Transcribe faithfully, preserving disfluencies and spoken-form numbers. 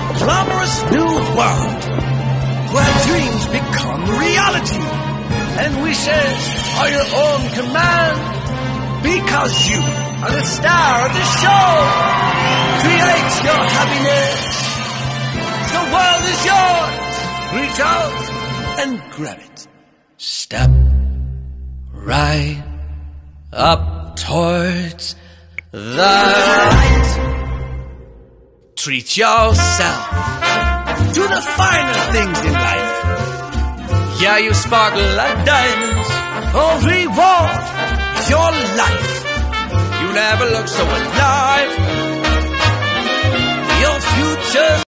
glamorous new world where dreams become reality and wishes are your own command, because you are the star of the show. Create your happiness. The world is yours. Reach out and grab it. Step right up towards the light. Treat yourself to the finer things in life. Yeah, you sparkle like diamonds. Oh, reward your life. You never look so alive. Your future's